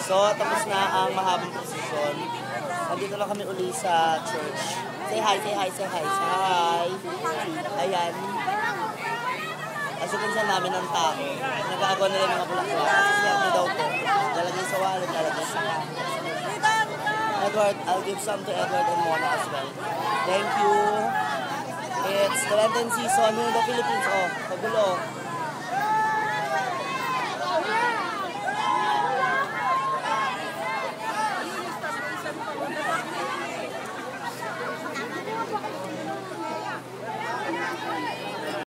So, tapos na ang mahabang procession. Nandito lang kami uli sa church. Say hi, say hi, say hi, say hi. Ayan. Asukunsan namin ng tao. Nag-aagaw nila yung mga bulaklak. Kasi siya daw po. Lalagay sa wallet, lalagay sa Edward, I'll give some to Edward and Mona as well. Thank you. It's the Lenten season here in the Philippines. Oh, kagulo.